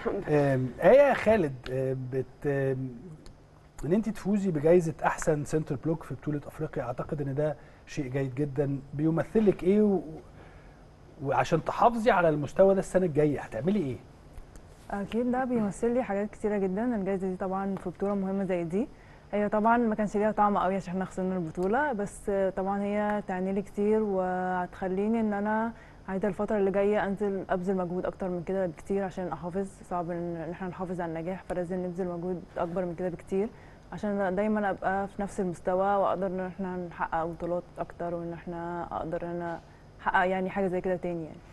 آية خالد، ان انت تفوزي بجائزه احسن سنتر بلوك في بطوله افريقيا، اعتقد ان ده شيء جيد جدا. بيمثل لك ايه وعشان تحافظي على المستوى ده السنه الجايه هتعملي ايه؟ اكيد ده بيمثل لي حاجات كتيره جدا. الجائزه دي طبعا في بطوله مهمه زي دي، هي طبعا ما كانش ليها طعم قوي عشان احنا خسرنا البطوله، بس طبعا هي تعني لي كتير وهتخليني ان انا عايزه الفتره اللي جايه ابذل مجهود اكتر من كده بكتير عشان احافظ. صعب ان احنا نحافظ على النجاح، فلازم نبذل مجهود اكبر من كده بكتير عشان دايما ابقى في نفس المستوى واقدر ان احنا نحقق بطولات اكتر، وان احنا اقدر ان انا احقق يعني حاجه زي كده تاني يعني.